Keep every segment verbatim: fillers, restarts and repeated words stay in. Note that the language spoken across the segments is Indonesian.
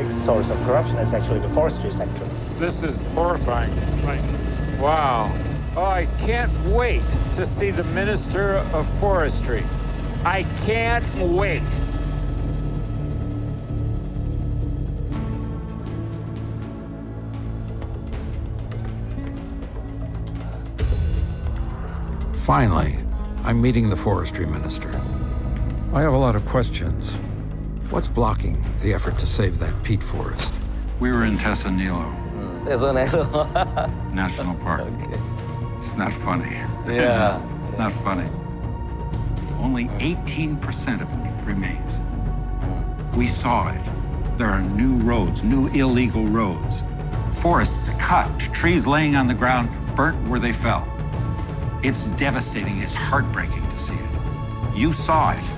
big source of corruption is actually the forestry sector. This is horrifying. Right. Wow. Oh, I can't wait to see the Minister of Forestry. I can't wait. Finally, I'm meeting the forestry minister. I have a lot of questions. What's blocking the effort to save that peat forest? We were in Tesanilo Tesanilo. National Park. Okay. It's not funny. Yeah. It's not funny. Only eighteen percent of it remains. We saw it. There are new roads, new illegal roads. Forests cut, trees laying on the ground, burnt where they fell. It's devastating. It's heartbreaking to see it. You saw it.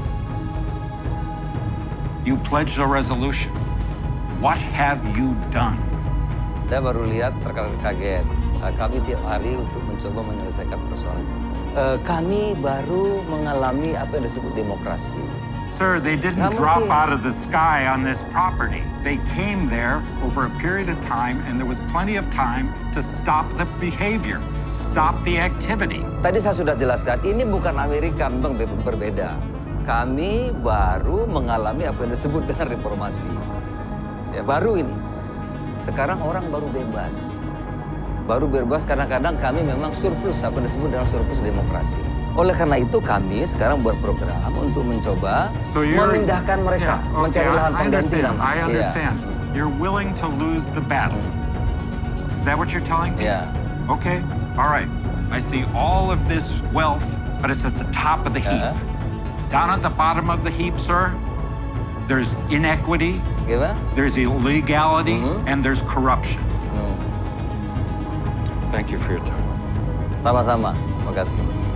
You pledged a resolution. What have you done? Saya baru lihat terkaget. Kami tiap hari untuk mencoba menyelesaikan persoalan. Uh, kami baru mengalami apa yang disebut demokrasi. Sir, they didn't drop out of the sky on this property. They came there over a period of time, and there was plenty of time to stop the behavior, stop the activity. Tadi saya sudah jelaskan, ini bukan Amerika, memang berbeda. Kami baru mengalami apa yang disebut dengan reformasi. Ya, baru ini. Sekarang orang baru bebas. Baru bebas kadang-kadang kami memang surplus, apa yang disebut dengan surplus demokrasi. Oleh karena itu kami sekarang berprogram untuk mencoba so memindahkan mereka, yeah, okay, mencari lahan I pengganti. understand, I understand. Yeah. You're willing to lose the battle. Hmm. Is that what you're telling me? Yeah. Okay, all right. I see all of this wealth, but it's at the top of the heap. Uh-huh. Down at the bottom of the heap, sir, there's inequity, Gimana? there's illegality, Mm-hmm. and there's corruption. Hmm. Thank you for your time. Sama-sama, makasih.